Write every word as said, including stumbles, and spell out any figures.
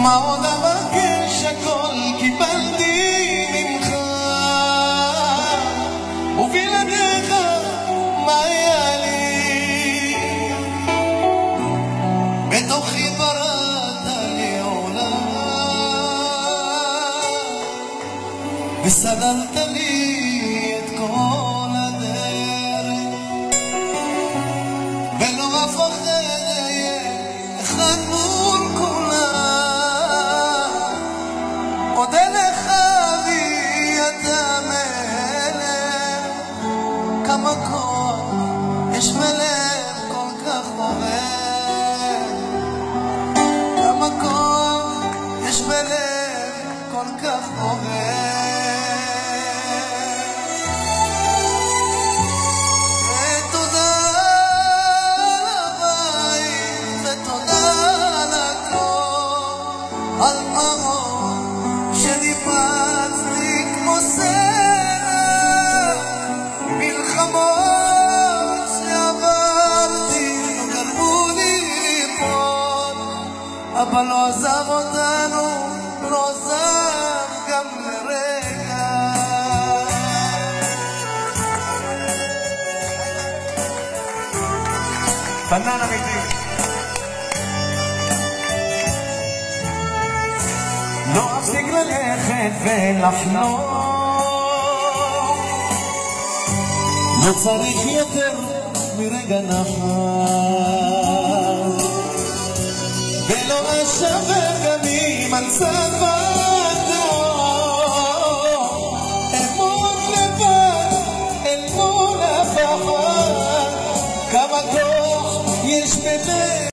מה עוד אבקש, הכל קיבלתי ממך, ובלעדיך מה היה לי? בתוכי בראת לי עולם, וסללת לי את כל הדרך, ולא אף אחר יהיה אחד מול כולם. עוד אליך אבי אתה מלך, כמה כוח יש בלב כל כך אוהב, כמה כוח יש בלב כל כך אוהב. אבל לא עזב אותנו, לא עזב גם לרגע. פנן אמיתי. לא אפסיק ללכת ולחלום, לא צריך יותר מרגע נחת, ולא אשבר גם אם על צד